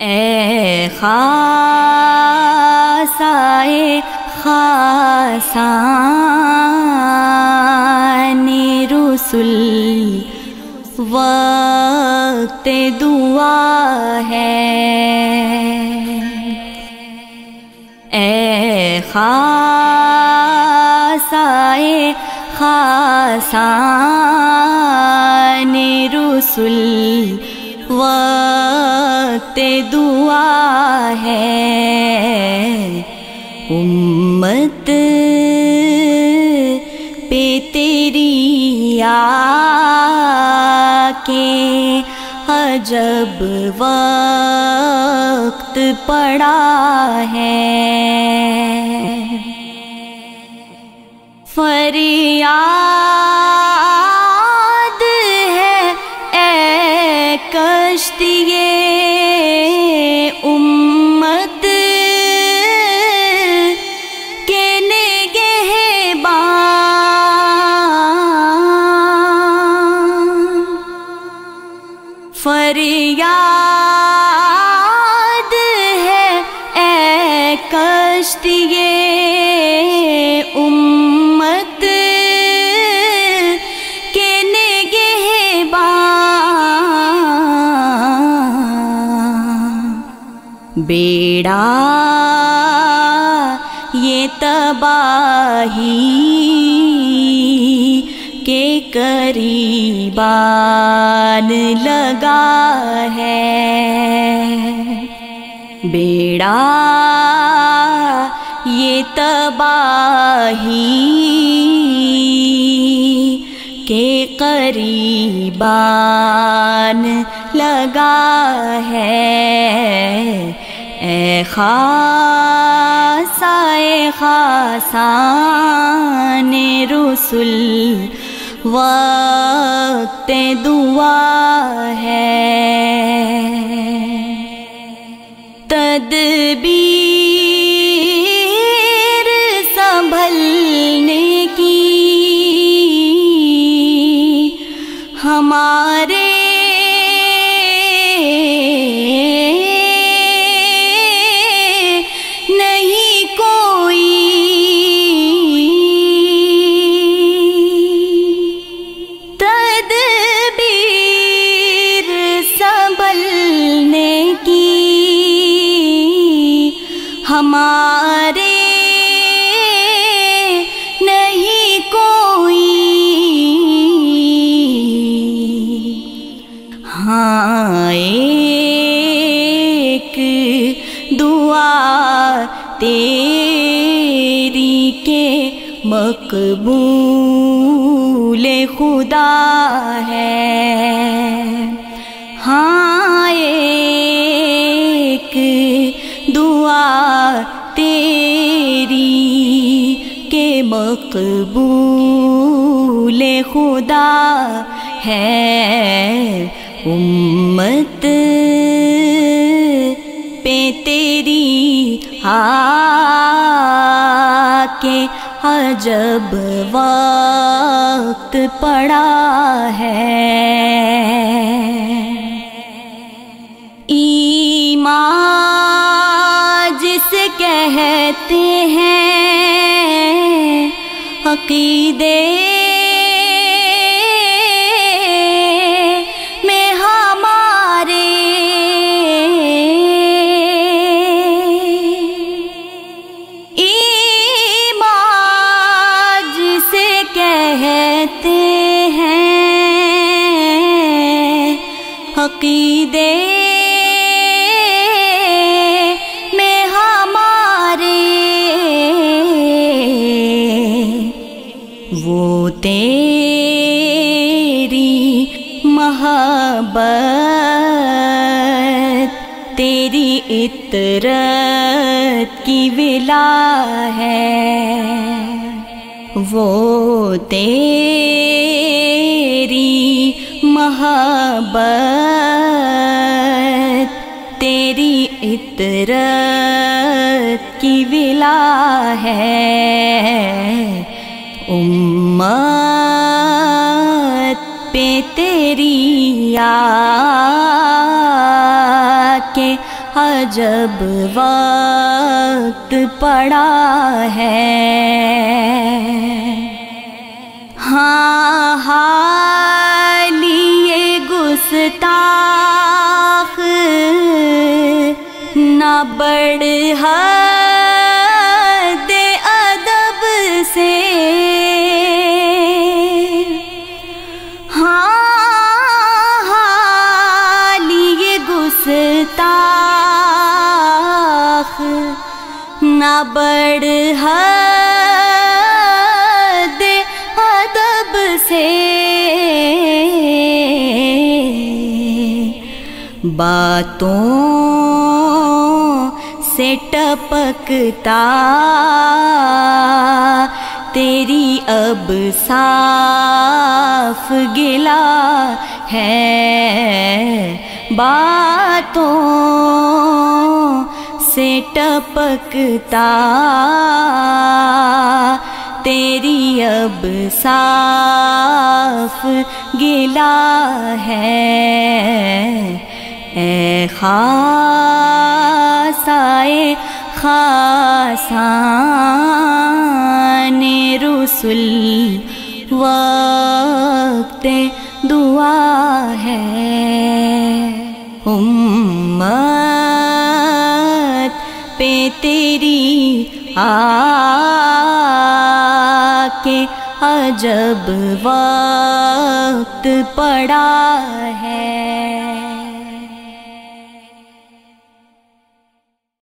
اے خاصائے خاصان رسول وقت دعا ہے، اے خاصائے خاصان رسول وقت دعا ہے، امت پہ تیری آ کے عجب وقت پڑا ہے، فریاد ہے اے کشتیے امت کے نگہبان، فریاد ہے اے کشتیے امت کے نگہبان، بیڑا یہ تباہی کے قریبان لگا ہے، بیڑا یہ تباہی کے قریبان لگا ہے، اے خاصائے خاصان رسول وقت دعا ہے، تدبیر سنبھلنے کی ہمارے نہیں کوئی، تدبیر سنبھلنے کی ہمارے نہیں کوئی، ہاں ایک دعا تیری کے مقبول خدا ہے، ہاں ایک دعا تیری کے مقبول خدا ہے، امت پہ تیری آ کے عجب وقت پڑا ہے، ایمان جسے کہتے ہیں عقیدے میں ہمارے، ایمان جسے کہتے ہیں عقیدے میں ہمارے، وہ تیری محبت تیری اطرت کی ولا ہے، وہ تیری محبت تیری اطرت کی ولا ہے، امت پہ تیری آ کے عجب وقت پڑا ہے۔ ہاں حال یہ گستاخ نہ بڑھ حد ادب سے، گستاخ نہ بڑھ حد ادب سے، باتوں سے ٹپکتا تیری اب صاف گلا ہے، باتوں سے ٹپکتا تیری اب صاف گلا ہے۔ اے خاصائے خاصان رسل وقت دعا ہے، امت پہ تیری آ کے عجب وقت پڑا ہے۔